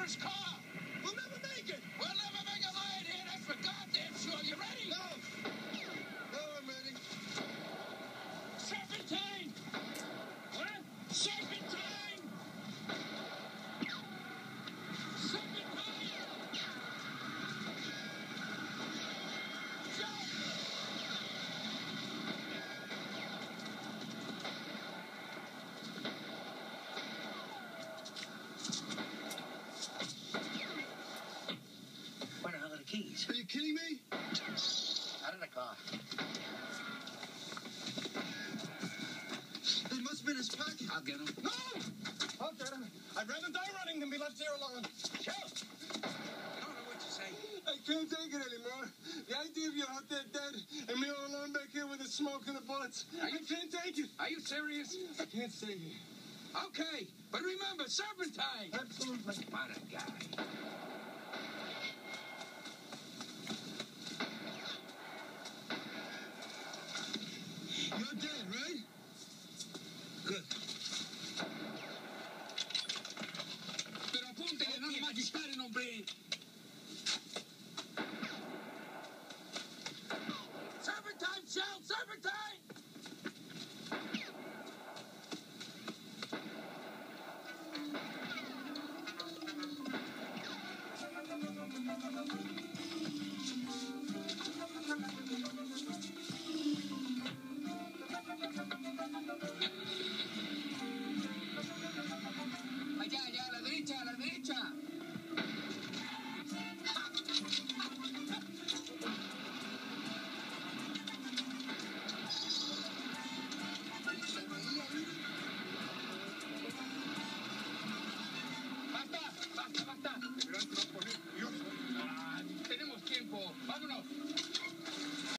Which car? We'll never make it. We'll never make a line here, that's for goddamn sure. You ready? No. No, I'm ready. Serpentine! What? Serpentine! Serpentine! Jump! Where the hell are the keys? Are you kidding me? Out of the car. They must have been his pocket. I'll get him. No! I'll get him. I'd rather die running than be left here alone. Sure. I don't know what you say. I can't take it anymore. The idea of you out there dead and me all alone back here with the smoke and the bullets. I can't take it. Are you serious? I can't stay here. Okay, but remember, Serpentine! Absolutely. What a guy.